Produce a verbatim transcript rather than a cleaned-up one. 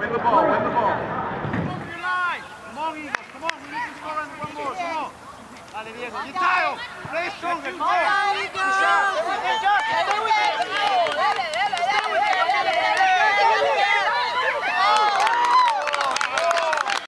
win the ball, win the ball. Come on, your line. Come on, Eagles. Come on, we need to score on one more. Come on. Dale, Diego. You tile. Play stronger. Come on.